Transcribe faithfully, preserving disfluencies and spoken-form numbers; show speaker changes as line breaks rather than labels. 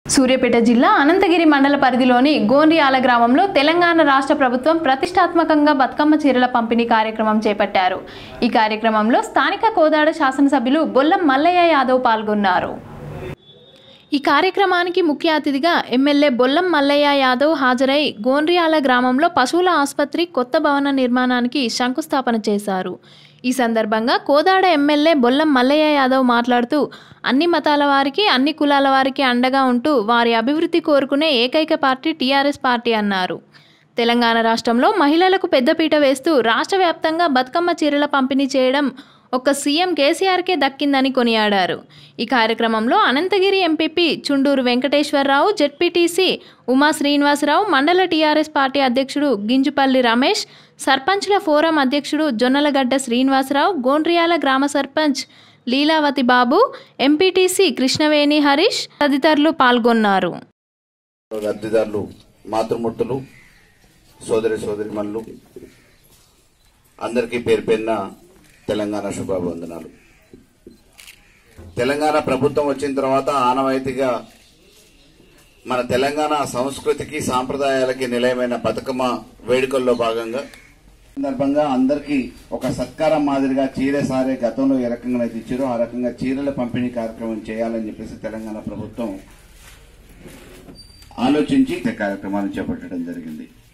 సూర్యాపేట జిల్లా అనంతగిరి మండల పరిధిలోని గోండ్రియాల గ్రామంలో తెలంగాణ రాష్ట్ర ప్రభుత్వం ప్రతిష్టాత్మకంగా బతుకమ్మ చీరల పంపిణీ కార్యక్రమం చేపట్టారు. ఈ కార్యక్రమంలో స్థానిక కోదాడ శాసనసభ్యులు బొల్లం మల్లయ్య యాదవ్ పాల్గొన్నారు. ఈ కార్యక్రమానికి ముఖ్య అతిథిగా ఎమ్మెల్యే బొల్లం మల్లయ్య యాదవ్ హాజరై గోండ్రియాల గ్రామంలో పశువుల ఆసుపత్రి కొత్త భవన నిర్మాణానికి శంకుస్థాపన చేశారు. ఈ సందర్భంగా కోదాడ ఎమ్మెల్యే బొల్లం మల్లయ్య యాదవ్ మాట్లాడుతూ అన్ని మతాల వారికి అన్ని కులాల వారికి అండగా ఉంటూ వారి అభివృద్ధి కోరుకునే ఏకైక పార్టీ టీఆర్ఎస్ పార్టీ అన్నారు. తెలంగాణ రాష్ట్రంలో మహిళలకు పెద్దపీట వేస్తూ రాష్ట్ర వ్యాప్తంగా బతుకమ్మ చీరల పంపిణీ చేయడం ఒక్క సీఎం కేసీఆర్కే దక్కిందని కొనియాడారు. ఈ కార్యక్రమంలో అనంతగిరి ఎంపీపీ చుండూరు వెంకటేశ్వరరావు, జెడ్పీటీసీ ఉమా శ్రీనివాసరావు, మండల టీఆర్ఎస్ పార్టీ అధ్యక్షుడు గింజుపల్లి రమేష్, సర్పంచ్ల ఫోరం అధ్యక్షుడు జొన్నలగడ్డ శ్రీనివాసరావు, గోండ్రియాల గ్రామ సర్పంచ్ లీలావతి బాబు, ఎంపీటీసీ కృష్ణవేణి హరీష్ తదితరులు పాల్గొన్నారు.
లబ్ధిదారులు, మాతృమూర్తులు, సోదరి సోదరిమణులు అందరికీ పేరు పేరున తెలంగాణ శుభాభివందనాలు. తెలంగాణ ప్రభుత్వం వచ్చిన తర్వాత ఆనవాయితీగా మన తెలంగాణ సంస్కృతికి సాంప్రదాయాలకి నిలయమైన బతుకమ్మ వేడుకల్లో భాగంగా సందర్భంగా అందరికీ ఒక సత్కారం మాదిరిగా చీర సారే గతంలో ఏ రకంగా అయితే ఇచ్చారో ఆ రకంగా చీరల పంపిణీ కార్యక్రమం చేయాలని చెప్పేసి తెలంగాణ ప్రభుత్వం ఆలోచించి కార్యక్రమాన్ని చేపట్టడం జరిగింది.